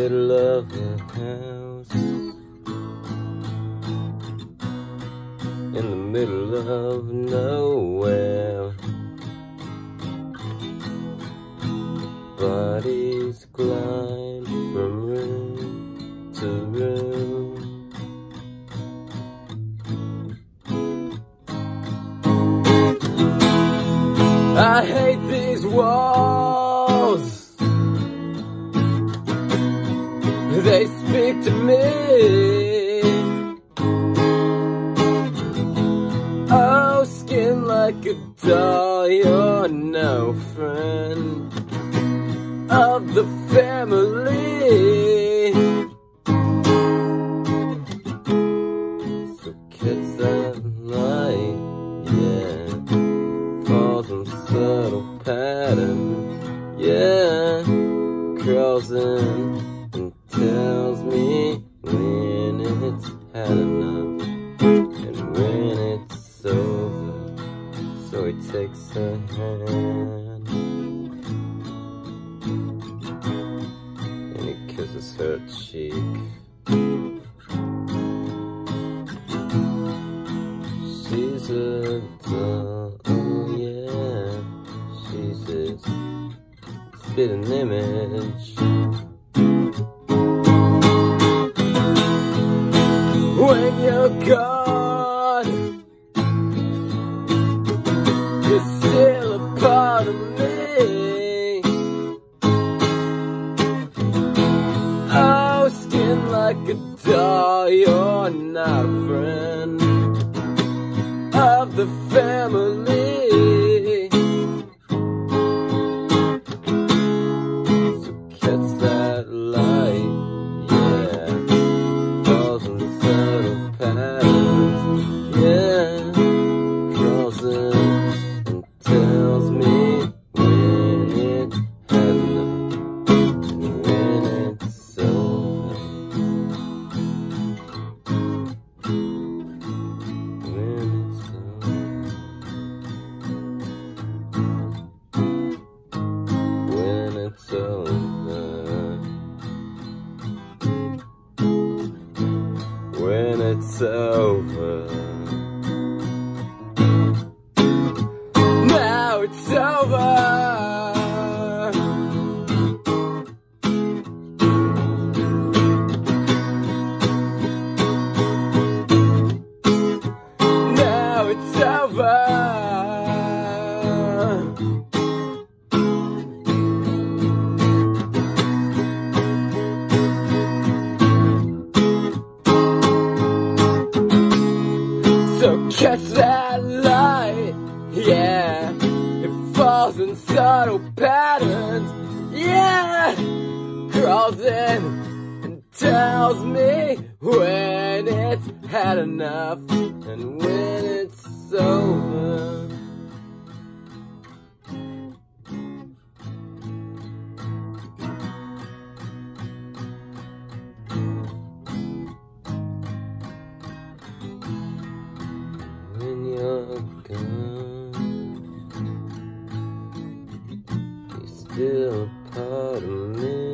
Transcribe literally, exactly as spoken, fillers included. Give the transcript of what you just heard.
middle of the house, in the middle of nowhere. Bodies glide from room to room. I hate these walls, they speak to me. Oh, skin like a doll, you're no friend of the family. So catch that light, yeah, falls in subtle pattern, yeah, crawls in and tells me when it's had enough and when it's over. So he takes her hand and he kisses her cheek. She's a doll, oh yeah, she's his spitting image. When you're gone, you're still a part of me. Oh, skin like a doll, you're not a friend of the family. So catch that light, yeah, falls in subtle patterns, yeah, crawls in and tells me when it's had enough and when it's over. When it's over. When it's over. When it's over. Now it's over. Now it's over. So catch that light, yeah, it falls in subtle patterns, yeah, crawls in and tells me when it's had enough and when it's over. When you're gone, you're still a part of me.